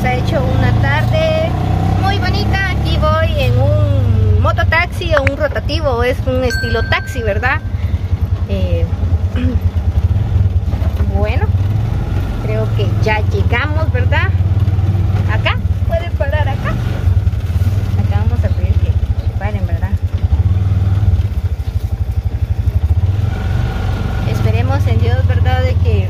ha hecho una tarde muy bonita. Aquí voy en un mototaxi o un rotativo, es un estilo taxi, ¿verdad? Bueno, creo que ya llegamos, ¿verdad? Acá, pueden parar acá. Acá vamos a pedir que paren, ¿verdad? Esperemos en Dios, ¿verdad? De que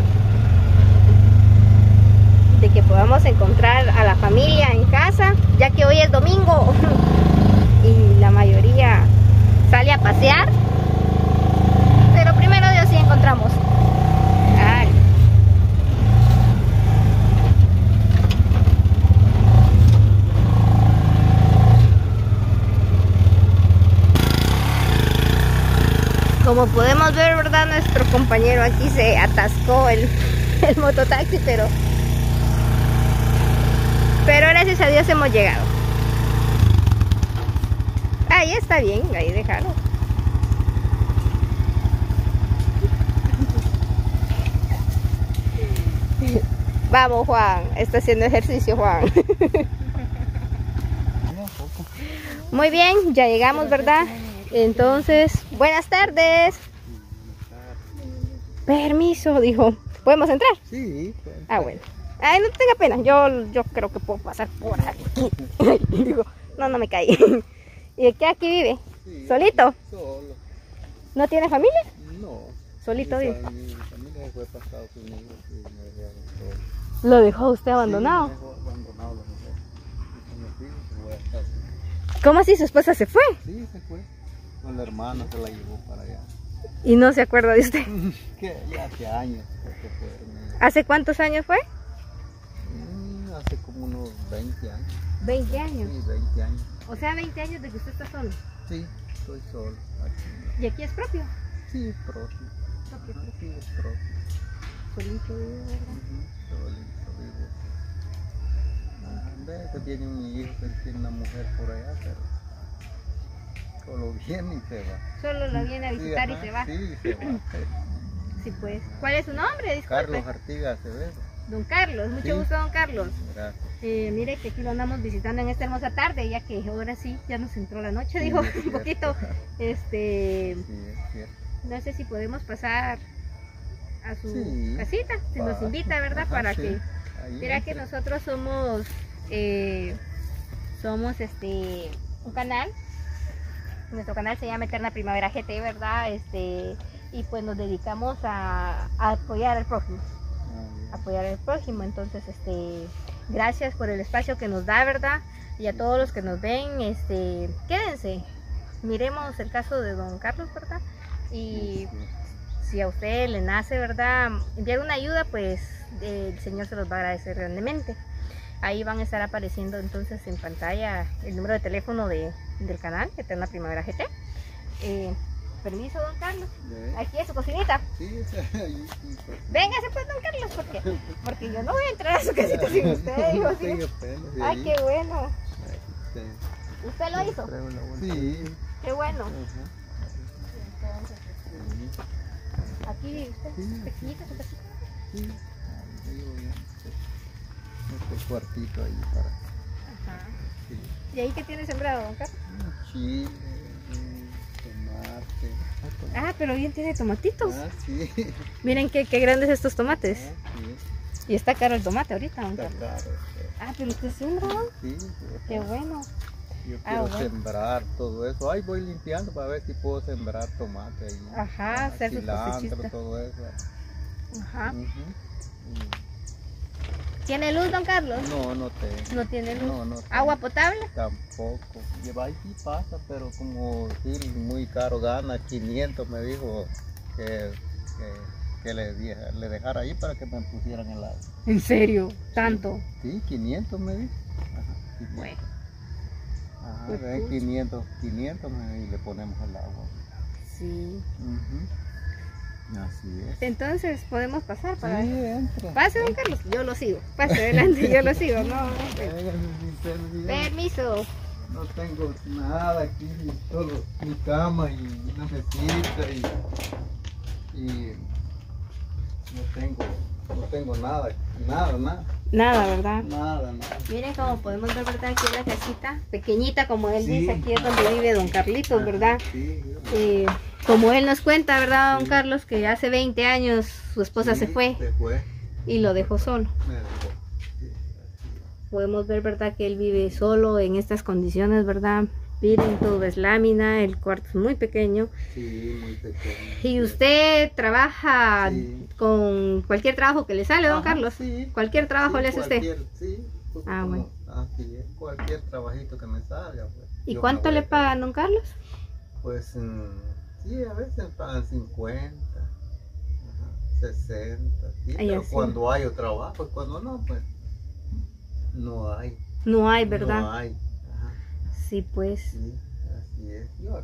podamos encontrar a la familia en casa, ya que hoy es domingo y la mayoría sale a pasear, pero primero Dios sí encontramos. Ay. Como podemos ver, ¿verdad? Nuestro compañero aquí se atascó el mototaxi, pero gracias a Dios hemos llegado. Ahí está bien, ahí déjalo. Vamos, Juan, está haciendo ejercicio, Juan. Muy bien, ya llegamos, ¿verdad? Entonces, buenas tardes. Permiso, dijo. ¿Podemos entrar? Sí. Ah, bueno. Ay, no tenga pena, yo creo que puedo pasar por aquí. Digo, no me caí. ¿Y qué aquí vive? Sí, ¿solito? Solo. ¿No tiene familia? No. ¿Solito vive? Mi familia fue pasado conmigo y me dejaron solo. ¿Lo dejó usted abandonado? Sí, me dejó abandonado la mujer. Y con mis hijos se voy a estar. ¿Cómo así? ¿Su esposa se fue? Sí, se fue. Con la hermana se la llevó para allá. ¿Y no se acuerda de usted? Que ya hace años que fue. ¿Hace cuántos años fue? Hace como unos 20 años. ¿20 años? Sí, 20 años. O sea, 20 años de que usted está solo. Sí, estoy solo aquí. ¿Y aquí es propio? Sí, es propio. Sí, es propio. Solito vive, ¿verdad? Solito vivo. A veces viene mi hijo que tiene una mujer por allá, pero solo viene y se va. Solo la viene a visitar y se va. Sí, se va. Sí, pues. ¿Cuál es su nombre? Disculpe. Carlos Artigas Acevedo. Don Carlos, mucho Sí. gusto, don Carlos. Gracias. Mire que aquí lo andamos visitando en esta hermosa tarde, ya que ahora sí, ya nos entró la noche, Sí, dijo es un cierto. poquito. Sí, es cierto. No sé si podemos pasar a su Sí, casita, si nos pasa. invita, ¿verdad? Ajá, Para sí. que... Ahí Mira que entra. nosotros somos un canal. Nuestro canal se llama Eterna Primavera GT, ¿verdad? Y pues nos dedicamos a apoyar al prójimo. Apoyar al prójimo. Entonces, gracias por el espacio que nos da, ¿verdad? Y a todos los que nos ven, quédense, miremos el caso de don Carlos, ¿verdad? Y si a usted le nace, ¿verdad?, enviar una ayuda, pues el Señor se los va a agradecer grandemente. Ahí van a estar apareciendo entonces en pantalla el número de teléfono del canal Eterna Primavera GT. Permiso, don Carlos. Aquí es su cocinita. Sí, ahí sí. Véngase pues, don Carlos, porque yo no voy a entrar a su casita sin usted, dijo así. Ay, qué bueno. ¿Usted lo hizo? Sí. Qué bueno. Ajá. Entonces, aquí usted, Sí. pequeñita su casita. Sí. Ahí vivo bien. Este cuartito ahí para. Ajá. Sí. ¿Y ahí qué tiene sembrado, don Carlos? Chile, tomate. Ah, pero bien tiene tomatitos. Ah, sí. Miren qué grandes estos tomates. Ah, sí. Y está caro el tomate ahorita, don Está Carlos. caro. Ah, pero usted siembra. Sí, Qué bueno. yo Ah, quiero bueno. sembrar todo eso. Ahí voy limpiando para ver si puedo sembrar tomate ahí. Ajá, hacer su cilantro, cosechita. todo eso. Ajá. Ujú. ¿Tiene luz, don Carlos? No tengo. No tiene luz. No ¿Agua tengo. potable? Tampoco. Lleva ahí sí pasa, pero como sí, muy caro gana, 500 me dijo que le dejara ahí para que me pusieran el agua. ¿En serio? ¿Tanto? Sí, 500 me dijo. Ajá, 500. Bueno. Ajá, Pues, ven, 500 y le ponemos el agua. Sí. Ujú. Así es. Entonces, ¿podemos pasar para Sí, ver? entra. Pase, don Carlos. Yo lo sigo. Pase adelante, yo lo sigo. No. Véngase sin permiso. Permiso. No tengo nada aquí, solo mi cama y una mesita y no tengo nada, Nada, ¿verdad? nada. Miren cómo podemos ver, ¿verdad? Aquí en la casita, pequeñita como él Sí. dice, aquí es donde vive don Carlitos, ¿verdad? Sí, Como él nos cuenta, ¿verdad, don Carlos? Que hace 20 años su esposa sí, se fue y lo dejó solo. Me dejó. Sí, Podemos ver, ¿verdad? Que él vive solo en estas condiciones, ¿verdad? Miren, todo es lámina, el cuarto es muy pequeño. sí, muy pequeño. ¿Y usted trabaja Sí. con cualquier trabajo que le sale, don Ajá, Carlos? sí. ¿Cualquier trabajo Sí, le hace usted? Sí, pues, Ah, bueno. Así es, cualquier trabajito que me salga. Pues, ¿Y yo cuánto me voy le a pagan, don Carlos? Pues sí, a veces pagan 50, ajá, 60, sí, Ay, pero así. cuando hay trabajo, y cuando no, pues no hay. No hay, ¿verdad? No hay. Ajá, Sí, pues. sí, así es. Yo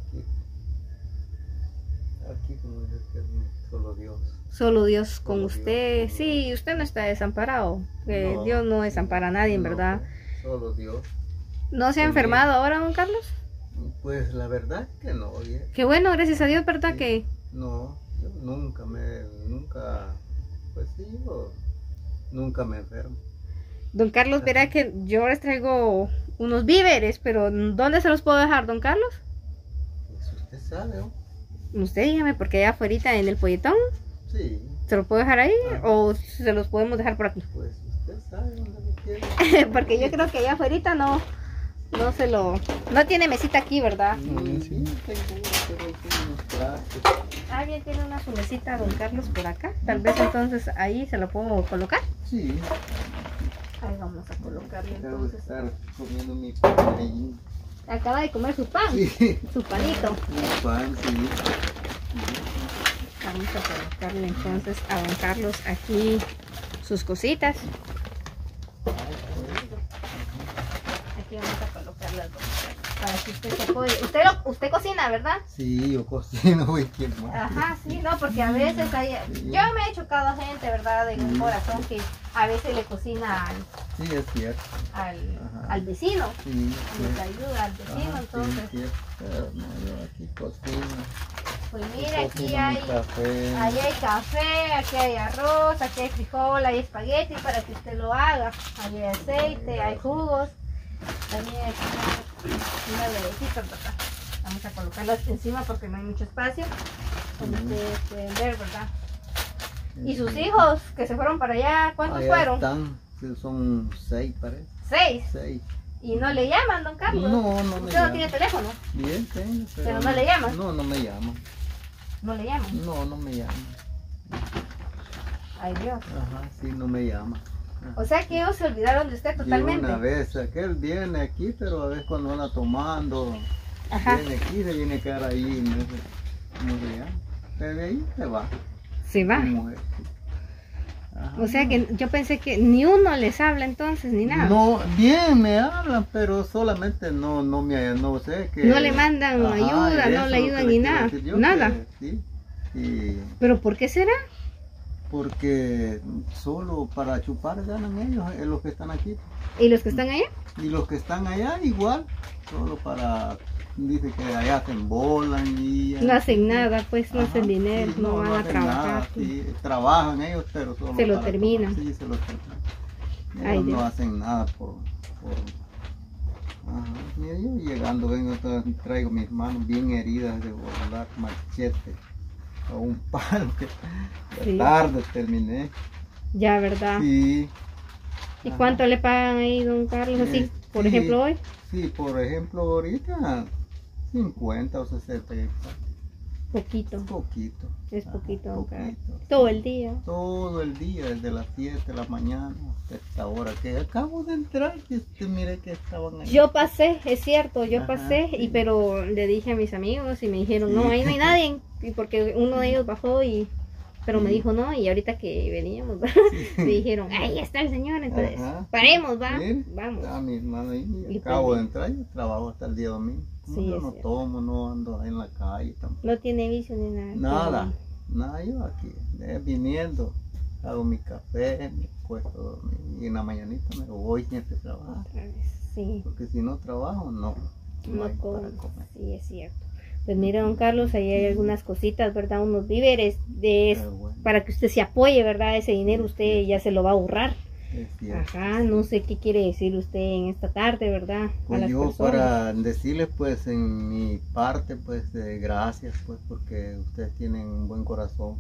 aquí como dice que es solo Dios. Solo Dios con Solo Dios usted. con Sí, usted no está desamparado. Que No, Dios no desampara a nadie, en no, verdad. pues, solo Dios. ¿No se ha Conmigo. enfermado ahora, don Carlos? Pues la verdad que no, oye. Qué bueno, gracias a Dios, ¿verdad? Sí. Que No, yo nunca, pues sí, yo nunca me enfermo. don Carlos verá que yo les traigo unos víveres, pero ¿dónde se los puedo dejar, don Carlos? Pues usted sabe, ¿no? Usted dígame, porque allá afuera en el polletón, Sí, ¿se lo puedo dejar ahí? Ajá. ¿O se los podemos dejar por aquí? pues usted sabe dónde lo quiere. Porque yo creo que allá afuera no tiene mesita aquí, ¿verdad? Sí, tengo unos trastes. Ah, bien, tiene una su mesita, don Carlos, por acá. Tal vez entonces ahí se lo puedo colocar. Sí, Ahí vamos a colocarle debo entonces. estar comiendo mi pan. Acaba de comer su pan, Sí, su panito. mi pan, sí. Vamos a colocarle entonces a don Carlos aquí sus cositas. Aquí vamos a colocar las dos para que usted se puede. Usted cocina, ¿verdad? Sí, yo cocino, güey, ¿quién más? Ajá, sí, no, porque a veces hay, yo me he chocado a gente, ¿verdad? En un corazón que a veces le cocina Sí, es cierto. al Ajá. vecino, Sí, les ayuda al vecino, Ajá, entonces. sí, cierto. Pero no, yo aquí cocino. Pues Yo mira, aquí cocino hay, mi café. ahí hay café, aquí hay arroz, aquí hay frijol, hay espagueti para que usted lo haga. Ahí hay aceite, hay jugos. También hay unas huevecitas, ¿verdad? Vamos a colocarlas encima porque no hay mucho espacio. Como ustedes pueden ver, ¿verdad? ¿Y sus hijos que se fueron para allá? ¿Cuántos Allá fueron? están, sí, son 6, parece. 6. 6. ¿Y no le llaman, don Carlos? No, no me ¿Usted no llaman. tiene teléfono? Bien, tengo, ¿Pero no le llaman? No, no me llaman. No le llaman. No, no me llaman. Ay, Dios. Ajá, sí, no me llaman. O sea que ellos se olvidaron de usted Y totalmente. una vez, aquel viene aquí, pero a veces cuando anda tomando, Ajá. viene aquí, se viene a quedar ahí, no sé cómo se llama. Pero de ahí se va. Se va. Mi mujer, sí. Ajá. O sea que yo pensé que ni uno les habla entonces, ni nada. No, bien me hablan, pero solamente no sé que... No le mandan Ajá, ayuda, no eso le es lo ayudan que ni quiero nada. decir yo, Nada. que sí, y ¿Pero por qué será? porque solo para chupar ganan ellos, los que están aquí. ¿Y los que están allá? Y los que están allá igual, solo para... Dice que allá se embolan y... No hacen nada, pues no Ajá, hacen dinero, sí, no van a hacen trabajar. nada, sí, trabajan ellos, pero solo Se lo para terminan. tomar. Sí, se lo terminan. Ay, Ellos Dios. no hacen nada por... Ajá. Mira, yo llegando vengo, traigo mis manos bien heridas de volar machete o un palo que Sí. tarde terminé. Ya, ¿verdad? Sí. ¿Y Ajá. cuánto le pagan ahí, don Carlos? Así, por Sí. ejemplo, hoy. Sí, por ejemplo, ahorita 50 o 60, Poquito. poquito. Es Ajá, poquito, don Carlos. poquito. Todo el día. Todo el día, desde las 7 de la mañana hasta esta hora que acabo de entrar, que mire que estaban ahí. Yo pasé, es cierto, yo Ajá, pasé, sí. pero le dije a mis amigos y me dijeron, Sí. no, ahí no hay nadie. Y porque uno de ellos bajó pero me Sí. dijo no, y ahorita que veníamos, me dijeron, ahí está el señor, entonces, Ajá. paremos, va, Mire, vamos. a mi hermano ahí, Y acabo pues, de entrar, yo trabajo hasta el día domingo. Como Sí, yo es no cierto. tomo, no ando en la calle tampoco. No tiene vicio ni nada. Nada, nada, yo aquí, viniendo, hago mi café, me acuesto a dormir, y en la mañanita me voy siempre a trabajar, Otra vez, sí, porque si no trabajo, no no hay como, para comer. sí, es cierto. Pues mire, don Carlos, ahí hay algunas cositas, ¿verdad? Unos víveres Pero bueno. para que usted se apoye, ¿verdad? Ese dinero Sí, usted sí. ya se lo va a ahorrar. Es cierto. Ajá, no sé qué quiere decir usted en esta tarde, ¿verdad? A Pues las yo personas. para decirles pues en mi parte pues de gracias pues porque ustedes tienen un buen corazón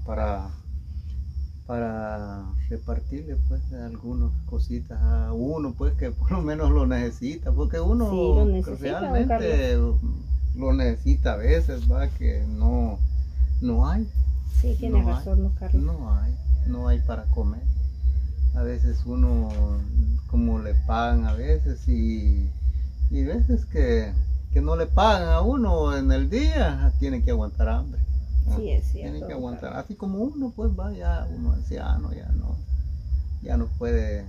para repartirle pues algunas cositas a uno pues que por lo menos lo necesita, porque uno Sí, lo necesita, don realmente lo necesita a veces, va, que no hay. Sí, tiene No hay, razón, don Carlos. no hay para comer. A veces uno como le pagan a veces y veces que no le pagan a uno en el día, tiene que aguantar hambre. ¿no? Sí, es cierto. Tiene que aguantar, así como uno pues va, ya uno anciano, ya no puede,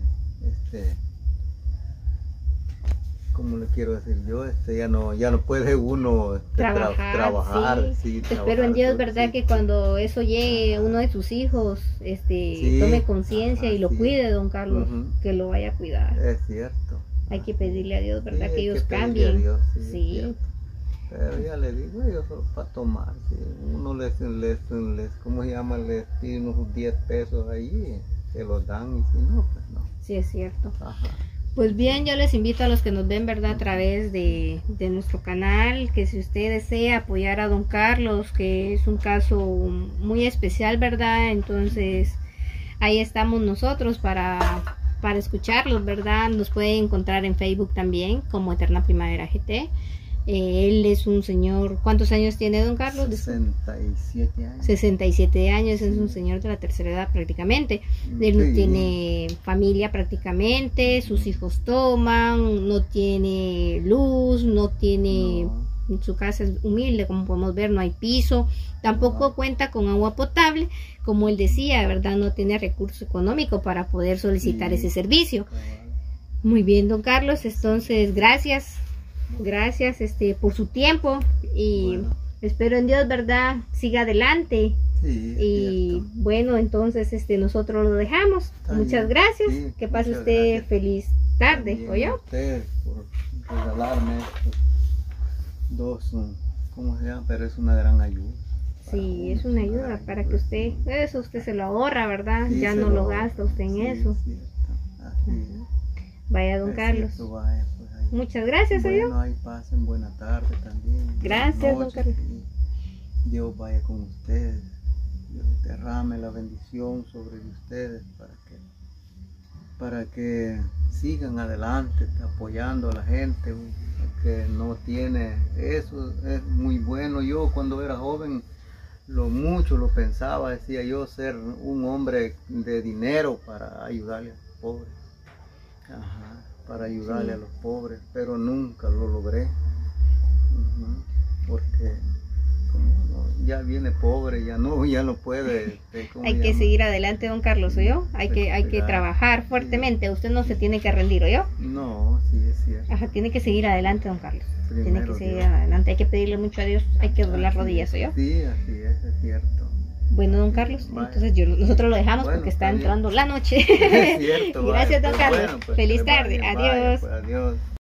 como le quiero decir yo, ya no puede uno trabajar. Sí. Sí, Espero trabajar, en Dios, pues, ¿verdad? sí. Que cuando eso llegue, uno de sus hijos, Sí, tome conciencia y lo sí. cuide, don Carlos, Ujú. que lo vaya a cuidar. Es cierto. Hay que pedirle a Dios, ¿verdad? Sí, que hay ellos pedirle a cambien. Dios, sí, es Sí. cierto. Pero ya le digo, yo solo para tomar, sí. Uno les, ¿cómo se llama? Les pide unos 10 pesos ahí, se los dan y si no, pues no. Sí, es cierto. Ajá. Pues bien, yo les invito a los que nos ven, ¿verdad? A través de nuestro canal, que si usted desea apoyar a don Carlos, que es un caso muy especial, ¿verdad? Entonces, ahí estamos nosotros para escucharlos, ¿verdad? Nos pueden encontrar en Facebook también como Eterna Primavera GT. Él es un señor, ¿cuántos años tiene don Carlos? 67 años. 67 años, es un Sí. señor de la tercera edad prácticamente. Él no Sí. tiene familia prácticamente, sus hijos toman, no tiene luz, no tiene, No. su casa es humilde, como podemos ver, no hay piso, tampoco No. cuenta con agua potable, como él decía, ¿verdad? No tiene recurso económico para poder solicitar Sí. ese servicio. Cabal. Muy bien, don Carlos, entonces gracias por su tiempo y Bueno. espero en Dios, ¿verdad? Siga adelante. Sí, es Y cierto. bueno, entonces nosotros lo dejamos. Está Muchas bien. gracias. Sí, Que pase muchas usted gracias. feliz tarde, También a ¿oyó? ustedes por regalarme estos dos, ¿cómo se llama? Pero es una gran ayuda. Sí, para es uno, una ayuda gran para que usted, sí. eso usted se lo ahorra, ¿verdad? Sí, Ya se no lo gasta usted en sí, eso. es cierto. Así es. Vaya, don Es Carlos. cierto, vaya, pues, ahí. Muchas gracias, ¿oyó? Bueno, ahí pasen buena tarde también. Gracias, buenas don noches, Carlos. y Dios vaya con ustedes. Dios derrame la bendición sobre ustedes para que sigan adelante apoyando a la gente que no tiene. Eso es muy bueno. Yo cuando era joven mucho lo pensaba, decía yo, ser un hombre de dinero para ayudarle a los pobres. Ajá, para ayudarle Sí. a los pobres, pero nunca lo logré. Porque como uno ya viene pobre, ya no puede. ¿Cómo Hay se que llama? seguir adelante, don Carlos, ¿oyó? Hay que Recuperar. trabajar fuertemente. Usted no se tiene que rendir, ¿oyó? No, sí es cierto. Ajá, tiene que seguir adelante, don Carlos. Tiene que Primero seguir Dios. adelante. Hay que pedirle mucho a Dios. Hay que doblar Así rodillas, es. ¿oyó? Sí, así es cierto. Bueno, don Carlos, Vaya. entonces nosotros lo dejamos Bueno, porque está está bien. entrando la noche. Es cierto. Gracias, vaya, don pues, Carlos. bueno, pues, Feliz que le tarde. vaya, vaya, Adiós. pues, adiós.